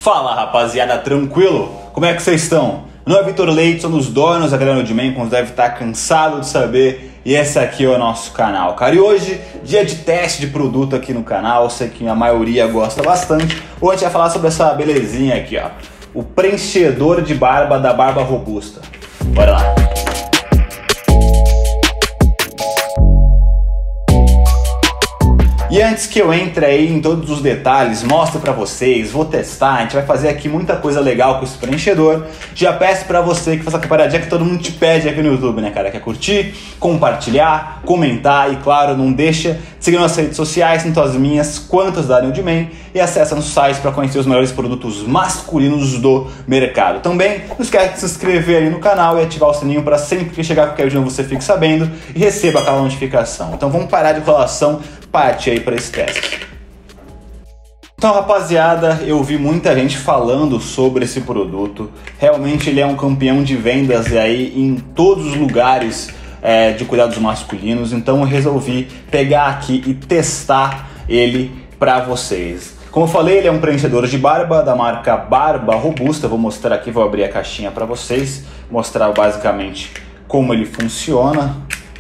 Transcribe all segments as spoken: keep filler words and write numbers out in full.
Fala rapaziada, tranquilo? Como é que vocês estão? Meu nome é Vitor Leite, sou um dos donos da Grana de Man, como você deve estar cansado de saber, e esse aqui é o nosso canal, cara. E hoje, dia de teste de produto aqui no canal, sei que a maioria gosta bastante. Hoje a gente vai falar sobre essa belezinha aqui, ó, o preenchedor de barba da Barba Robusta. Bora lá! E antes que eu entre aí em todos os detalhes, mostro pra vocês, vou testar, a gente vai fazer aqui muita coisa legal com esse preenchedor. Já peço pra você que faça a paradinha que todo mundo te pede aqui no YouTube, né, cara? Quer curtir, compartilhar, comentar e, claro, não deixa de seguir nas redes sociais, tanto as minhas quanto as da New Man, e acessa no site para conhecer os melhores produtos masculinos do mercado. Também não esquece de se inscrever aí no canal e ativar o sininho para sempre que chegar qualquer vídeo você fique sabendo e receba aquela notificação. Então vamos parar de enrolação, parte aí para esse teste. Então, rapaziada, eu vi muita gente falando sobre esse produto. Realmente ele é um campeão de vendas e aí em todos os lugares é, de cuidados masculinos. Então eu resolvi pegar aqui e testar ele para vocês. Como eu falei, ele é um preenchedor de barba da marca Barba Robusta. Vou mostrar aqui, vou abrir a caixinha para vocês, mostrar basicamente como ele funciona.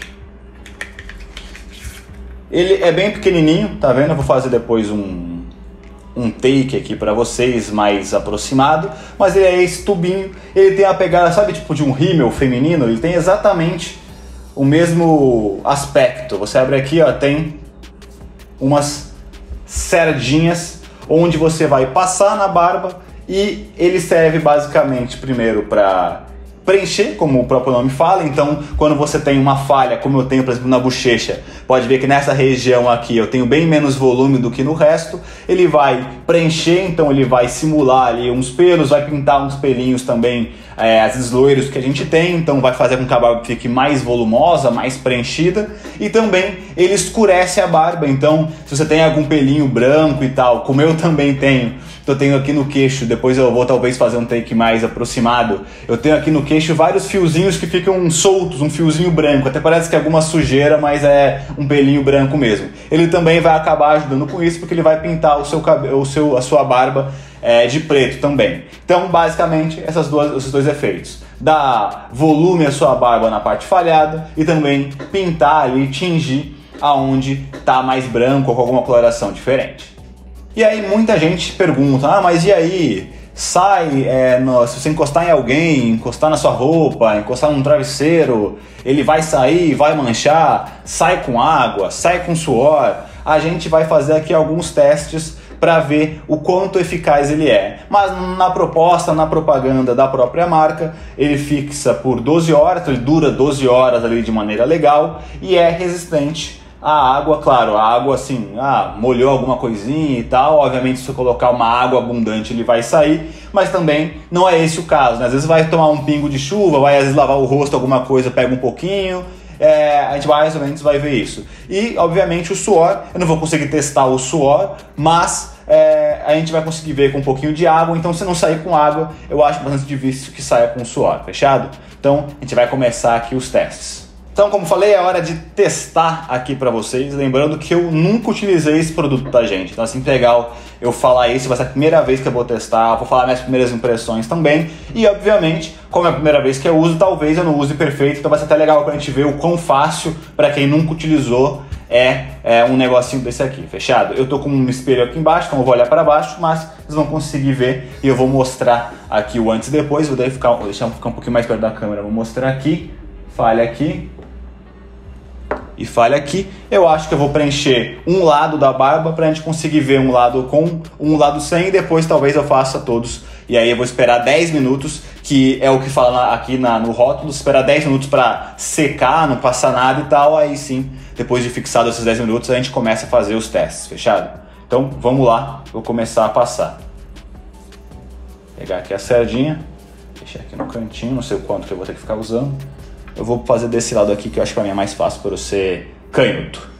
Ele é bem pequenininho, tá vendo? Eu vou fazer depois um, um take aqui pra vocês mais aproximado, mas ele é esse tubinho, ele tem a pegada, sabe, tipo de um rímel feminino, ele tem exatamente o mesmo aspecto. Você abre aqui, ó, tem umas cerdinhas onde você vai passar na barba e ele serve basicamente primeiro pra preencher, como o próprio nome fala. Então, quando você tem uma falha, como eu tenho, por exemplo, na bochecha, pode ver que nessa região aqui eu tenho bem menos volume do que no resto. Ele vai preencher, então ele vai simular ali uns pelos, vai pintar uns pelinhos também, é, às vezes loiros que a gente tem, então vai fazer com que a barba fique mais volumosa, mais preenchida. E também ele escurece a barba, então se você tem algum pelinho branco e tal, como eu também tenho, eu tenho aqui no queixo, depois eu vou talvez fazer um take mais aproximado, eu tenho aqui no queixo vários fiozinhos que ficam soltos, um fiozinho branco, até parece que é alguma sujeira, mas é um pelinho branco mesmo. Ele também vai acabar ajudando com isso, porque ele vai pintar o seu cabelo, o seu, a sua barba é, de preto também. Então, basicamente, essas duas, esses dois efeitos. Dá volume à sua barba na parte falhada e também pintar ali, tingir aonde está mais branco ou com alguma coloração diferente. E aí muita gente pergunta, ah, mas e aí, sai, é, no, se você encostar em alguém, encostar na sua roupa, encostar num travesseiro, ele vai sair, vai manchar, sai com água, sai com suor. A gente vai fazer aqui alguns testes para ver o quanto eficaz ele é. Mas na proposta, na propaganda da própria marca, ele fixa por doze horas, ele dura doze horas ali de maneira legal e é resistente a água. Claro, a água assim, ah, molhou alguma coisinha e tal, obviamente se você colocar uma água abundante ele vai sair, mas também não é esse o caso, né? Às vezes vai tomar um pingo de chuva, vai às vezes lavar o rosto, alguma coisa, pega um pouquinho, é, a gente mais ou menos vai ver isso. E obviamente o suor, eu não vou conseguir testar o suor, mas é, a gente vai conseguir ver com um pouquinho de água, então se não sair com água, eu acho bastante difícil que saia com suor, fechado? Então a gente vai começar aqui os testes. Então, como falei, é hora de testar aqui pra vocês, lembrando que eu nunca utilizei esse produto, tá, gente? Então, assim, legal eu falar isso, vai ser a primeira vez que eu vou testar, vou falar minhas primeiras impressões também, e, obviamente, como é a primeira vez que eu uso, talvez eu não use perfeito, então vai ser até legal pra gente ver o quão fácil, pra quem nunca utilizou, é, é um negocinho desse aqui, fechado? Eu tô com um espelho aqui embaixo, então eu vou olhar pra baixo, mas vocês vão conseguir ver, e eu vou mostrar aqui o antes e depois, vou ficar, vou deixar ficar um pouquinho mais perto da câmera, vou mostrar aqui, falha aqui, e falha aqui. Eu acho que eu vou preencher um lado da barba pra gente conseguir ver um lado com, um lado sem, e depois talvez eu faça todos. E aí eu vou esperar dez minutos, que é o que fala aqui na, no rótulo, esperar dez minutos pra secar, não passar nada e tal. Aí sim, depois de fixado esses dez minutos, a gente começa a fazer os testes, fechado? Então vamos lá, vou começar a passar. Pegar aqui a sardinha, deixar aqui no cantinho, não sei o quanto que eu vou ter que ficar usando. Eu vou fazer desse lado aqui, que eu acho que pra mim é mais fácil por eu ser canhoto.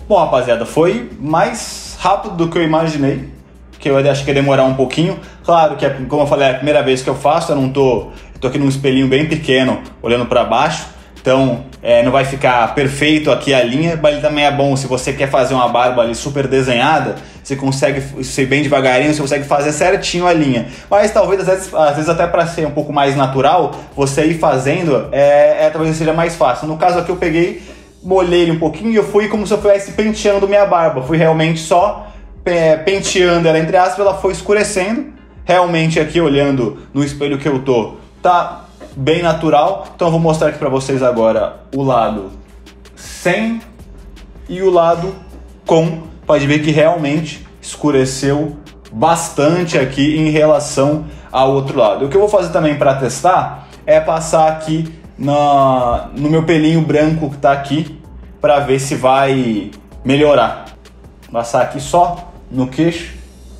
Bom, rapaziada, foi mais rápido do que eu imaginei, que eu acho que ia demorar um pouquinho. Claro que, como eu falei, é a primeira vez que eu faço, eu não tô, eu tô aqui num espelhinho bem pequeno, olhando para baixo, então é, não vai ficar perfeito aqui a linha, mas ele também é bom se você quer fazer uma barba ali super desenhada, você consegue ser bem devagarinho, você consegue fazer certinho a linha. Mas talvez, às vezes, às vezes até para ser um pouco mais natural, você ir fazendo, é, é, talvez seja mais fácil. No caso aqui eu peguei, molhei ele um pouquinho e eu fui como se eu estivesse penteando minha barba. Fui realmente só é, penteando ela, entre aspas, ela foi escurecendo. Realmente aqui, olhando no espelho que eu tô, tá bem natural. Então eu vou mostrar aqui pra vocês agora o lado sem e o lado com. Pode ver que realmente escureceu bastante aqui em relação ao outro lado. O que eu vou fazer também para testar é passar aqui na, no meu pelinho branco que tá aqui, para ver se vai melhorar. Passar aqui só no queixo.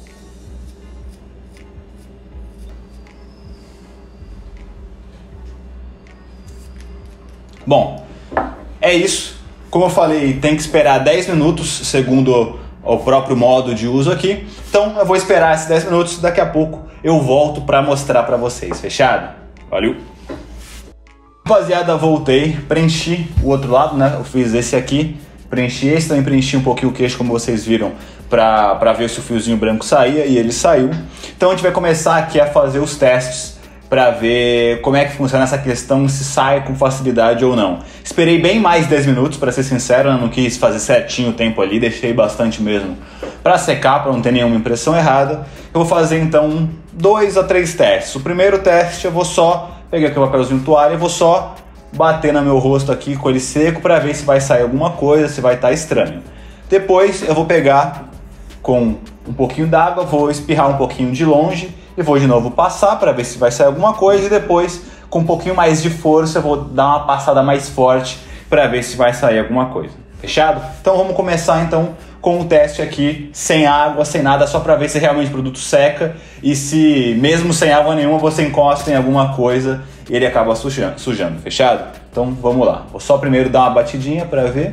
Bom, é isso. Como eu falei, tem que esperar dez minutos, segundo o próprio modo de uso aqui. Então eu vou esperar esses dez minutos, daqui a pouco eu volto para mostrar para vocês. Fechado? Valeu! Rapaziada, voltei, preenchi o outro lado, né? Eu fiz esse aqui, preenchi esse, também preenchi um pouquinho o queixo, como vocês viram, para para ver se o fiozinho branco saía, e ele saiu. Então a gente vai começar aqui a fazer os testes para ver como é que funciona essa questão, se sai com facilidade ou não. Esperei bem mais dez minutos, para ser sincero, eu não quis fazer certinho o tempo ali, deixei bastante mesmo para secar, para não ter nenhuma impressão errada. Eu vou fazer então dois a três testes. O primeiro teste eu vou só pegar aqui o papelzinho toalha e vou só bater no meu rosto aqui com ele seco para ver se vai sair alguma coisa, se vai estar estranho. Depois eu vou pegar com um pouquinho d'água, vou espirrar um pouquinho de longe e vou de novo passar para ver se vai sair alguma coisa, e depois com um pouquinho mais de força eu vou dar uma passada mais forte para ver se vai sair alguma coisa. Fechado? Então vamos começar então com o teste aqui sem água, sem nada, só para ver se realmente o produto seca e se mesmo sem água nenhuma você encosta em alguma coisa e ele acaba sujando, sujando. Fechado? Então vamos lá. Vou só primeiro dar uma batidinha para ver.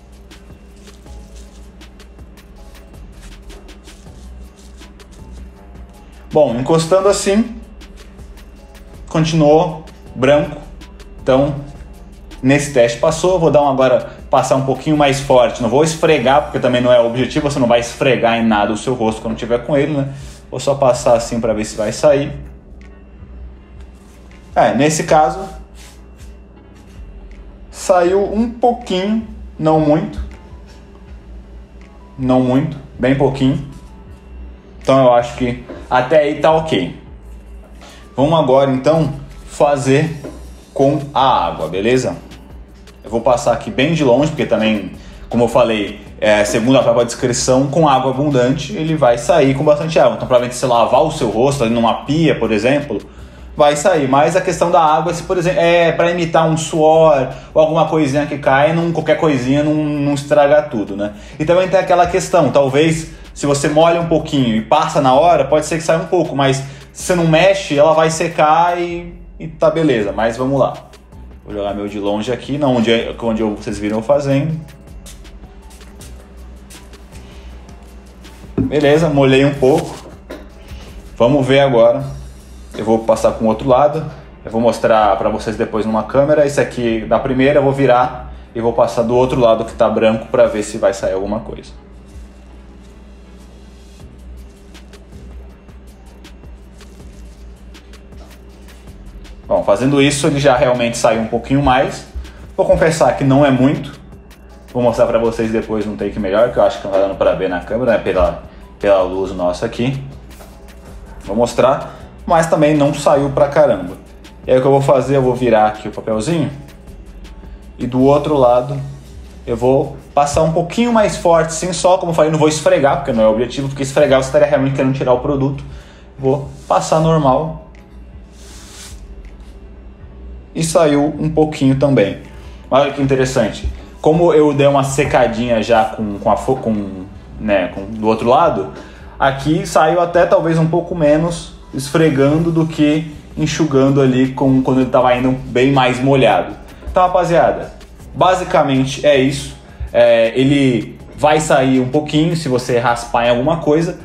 Bom, encostando assim, continuou branco. Então, nesse teste passou. Vou dar um agora, passar um pouquinho mais forte. Não vou esfregar, porque também não é o objetivo. Você não vai esfregar em nada o seu rosto quando tiver com ele, né? Vou só passar assim para ver se vai sair. É, nesse caso, saiu um pouquinho, não muito. Não muito, bem pouquinho. Então eu acho que até aí tá ok. Vamos agora então fazer com a água, beleza? Eu vou passar aqui bem de longe, porque também, como eu falei, é, segundo a própria descrição, com água abundante ele vai sair com bastante água. Então provavelmente se lavar o seu rosto ali numa pia, por exemplo, vai sair. Mas a questão da água, se por exemplo, é para imitar um suor ou alguma coisinha que cai, não, qualquer coisinha não, não estraga tudo, né? E também tem aquela questão, talvez se você molha um pouquinho e passa na hora, pode ser que saia um pouco, mas se você não mexe, ela vai secar e, e tá beleza. Mas vamos lá. Vou jogar meu de longe aqui, não onde, onde eu, vocês viram eu fazendo. Beleza, molhei um pouco. Vamos ver agora. Eu vou passar com o outro lado. Eu vou mostrar para vocês depois numa câmera. Esse aqui da primeira eu vou virar e vou passar do outro lado que tá branco para ver se vai sair alguma coisa. Bom, fazendo isso ele já realmente saiu um pouquinho mais. Vou confessar que não é muito. Vou mostrar para vocês depois um take melhor, que eu acho que não tá dando para ver na câmera, né? pela, pela luz nossa aqui. Vou mostrar, mas também não saiu pra caramba. E aí o que eu vou fazer, eu vou virar aqui o papelzinho. E do outro lado eu vou passar um pouquinho mais forte, sim, só como eu falei, não vou esfregar, porque não é o objetivo, porque esfregar você estaria realmente querendo tirar o produto. Vou passar normal. E saiu um pouquinho também. Olha que interessante. Como eu dei uma secadinha já com, com a com, né, com, do outro lado, aqui saiu até talvez um pouco menos esfregando do que enxugando ali com, quando ele estava indo bem mais molhado. Então, rapaziada, basicamente é isso. É, ele vai sair um pouquinho se você raspar em alguma coisa,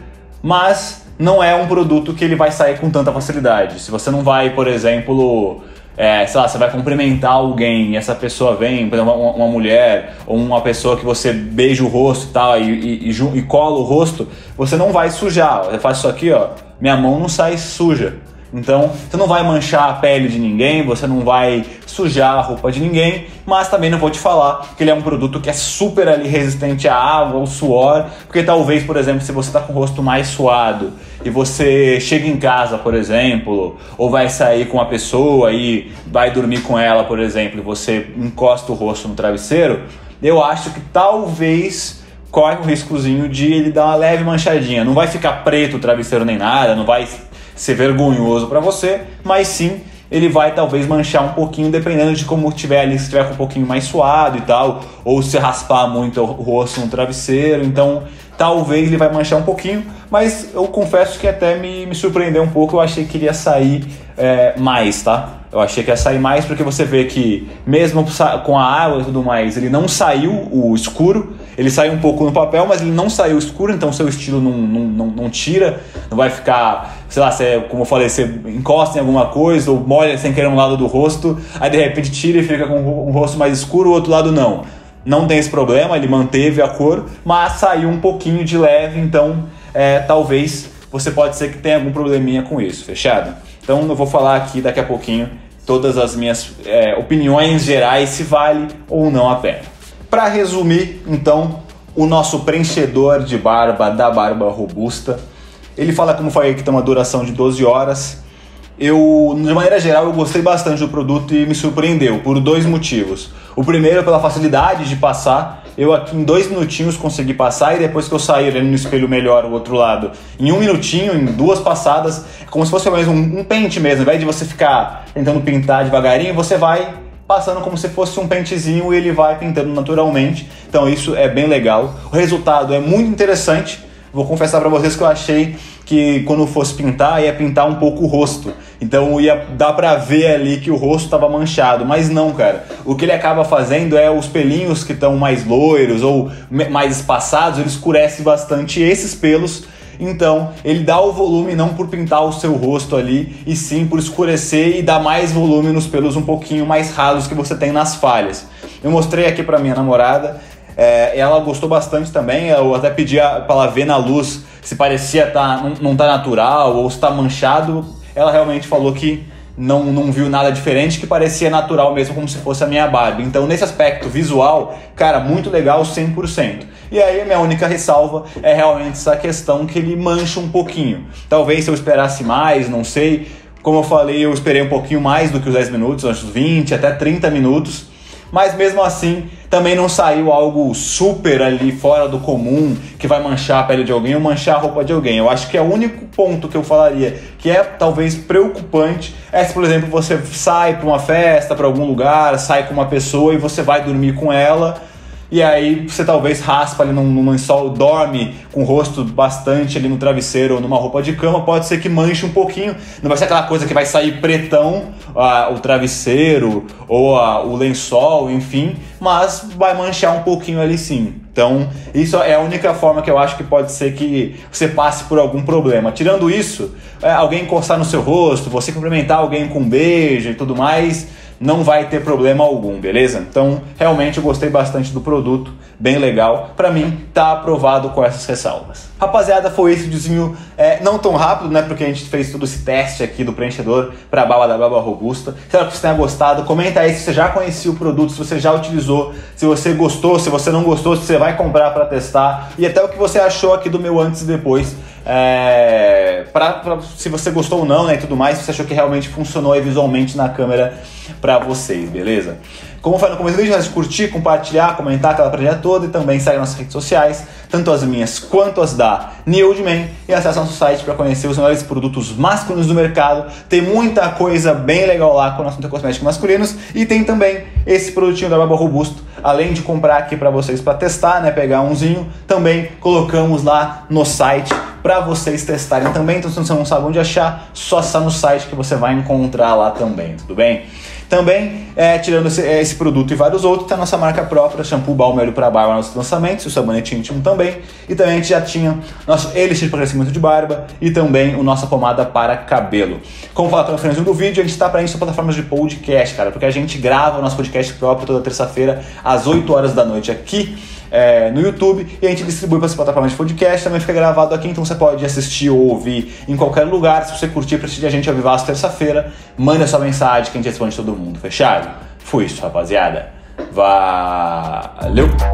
mas não é um produto que ele vai sair com tanta facilidade. Se você não vai, por exemplo, é, sei lá, você vai cumprimentar alguém e essa pessoa vem, por exemplo, uma, uma mulher ou uma pessoa que você beija o rosto e tal e, e, e, e cola o rosto, você não vai sujar. Você faz isso aqui, ó, minha mão não sai suja. Então, você não vai manchar a pele de ninguém, você não vai sujar a roupa de ninguém, mas também não vou te falar que ele é um produto que é super ali resistente à água, ao suor, porque talvez, por exemplo, se você está com o rosto mais suado e você chega em casa, por exemplo, ou vai sair com uma pessoa e vai dormir com ela, por exemplo, e você encosta o rosto no travesseiro, eu acho que talvez corre o riscozinho de ele dar uma leve manchadinha. Não vai ficar preto o travesseiro nem nada, não vai ser vergonhoso para você, mas sim ele vai talvez manchar um pouquinho, dependendo de como estiver ali, se estiver com um pouquinho mais suado e tal, ou se raspar muito o rosto no travesseiro, então talvez ele vai manchar um pouquinho, mas eu confesso que até me, me surpreendeu um pouco, eu achei que ele ia sair é, mais, tá? Eu achei que ia sair mais porque você vê que mesmo com a água e tudo mais, ele não saiu o escuro, ele saiu um pouco no papel, mas ele não saiu escuro, então seu estilo não, não, não, não tira, não vai ficar, sei lá, você, como eu falei, você encosta em alguma coisa ou molha sem querer um lado do rosto, aí de repente tira e fica com um rosto mais escuro, o outro lado não. Não tem esse problema, ele manteve a cor, mas saiu um pouquinho de leve, então é, talvez você pode ser que tenha algum probleminha com isso, fechado? Então eu vou falar aqui daqui a pouquinho todas as minhas é, opiniões gerais, se vale ou não a pena. Para resumir, então, o nosso preenchedor de barba da Barba Robusta, ele fala, como falei, que tem uma duração de doze horas. Eu, de maneira geral, eu gostei bastante do produto e me surpreendeu por dois motivos. O primeiro, pela facilidade de passar. Eu aqui em dois minutinhos consegui passar e depois que eu saí olhando no espelho melhor o outro lado, em um minutinho, em duas passadas, é como se fosse mesmo um, um pente mesmo. Ao invés de você ficar tentando pintar devagarinho, você vai passando como se fosse um pentezinho e ele vai pintando naturalmente. Então isso é bem legal. O resultado é muito interessante. Vou confessar para vocês que eu achei que quando fosse pintar, ia pintar um pouco o rosto. Então ia dar pra ver ali que o rosto estava manchado. Mas não, cara. O que ele acaba fazendo é os pelinhos que estão mais loiros ou mais espaçados, ele escurece bastante esses pelos. Então ele dá o volume não por pintar o seu rosto ali, e sim por escurecer e dar mais volume nos pelos um pouquinho mais rasos que você tem nas falhas. Eu mostrei aqui pra minha namorada. É, ela gostou bastante também. Eu até pedi para ela ver na luz se parecia tá, não, não tá natural ou se tá manchado. Ela realmente falou que não, não viu nada diferente, que parecia natural mesmo, como se fosse a minha Barbie. Então nesse aspecto visual, cara, muito legal, cem por cento. E aí a minha única ressalva é realmente essa questão que ele mancha um pouquinho. Talvez se eu esperasse mais, não sei. Como eu falei, eu esperei um pouquinho mais do que os dez minutos, uns vinte até trinta minutos. Mas mesmo assim, também não saiu algo super ali fora do comum, que vai manchar a pele de alguém ou manchar a roupa de alguém. Eu acho que é o único ponto que eu falaria que é talvez preocupante é se, por exemplo, você sai para uma festa, para algum lugar, sai com uma pessoa e você vai dormir com ela, e aí você talvez raspa ali num, num lençol, dorme com o rosto bastante ali no travesseiro ou numa roupa de cama, pode ser que manche um pouquinho. Não vai ser aquela coisa que vai sair pretão ah, o travesseiro ou ah, o lençol, enfim, mas vai manchar um pouquinho ali sim. Então isso é a única forma que eu acho que pode ser que você passe por algum problema. Tirando isso, é, alguém encostar no seu rosto, você cumprimentar alguém com um beijo e tudo mais, não vai ter problema algum, beleza? Então, realmente eu gostei bastante do produto, bem legal. Pra mim, tá aprovado com essas ressalvas. Rapaziada, foi esse videozinho é, não tão rápido, né? Porque a gente fez todo esse teste aqui do preenchedor pra barba da Barba Robusta. Espero que você tenha gostado. Comenta aí se você já conhecia o produto, se você já utilizou, se você gostou, se você não gostou, se você vai comprar pra testar. E até o que você achou aqui do meu antes e depois. É, pra, pra, se você gostou ou não, né, e tudo mais, se você achou que realmente funcionou aí visualmente na câmera pra vocês, beleza? Como eu falei no começo do vídeo, de curtir, compartilhar, comentar aquela praia toda e também sair nas redes sociais, tanto as minhas quanto as da Nude-Man, e acessar nosso site para conhecer os melhores produtos masculinos do mercado. Tem muita coisa bem legal lá com o nosso cosmético masculinos, e tem também esse produtinho da Barba Robusto além de comprar aqui para vocês para testar, né, pegar umzinho, também colocamos lá no site para vocês testarem também. Então se você não sabe onde achar, só está no site que você vai encontrar lá também, tudo bem? Também, é, tirando esse, esse produto e vários outros, tem a nossa marca própria, shampoo, balme, óleo para barba, nossos lançamentos, o sabonete íntimo também. E também a gente já tinha nosso elixir para crescimento de barba e também o nossa pomada para cabelo. Como falar no finalzinho do vídeo, a gente está para isso em plataformas de podcast, cara, porque a gente grava o nosso podcast próprio toda terça-feira às oito horas da noite aqui é, no YouTube, e a gente distribui para as plataformas de podcast, também fica gravado aqui, então você pode assistir ou ouvir em qualquer lugar. Se você curtir, prestigiar a gente ao vivaço terça-feira, manda sua mensagem que a gente responde todo mundo, fechado? Foi isso, rapaziada. Valeu!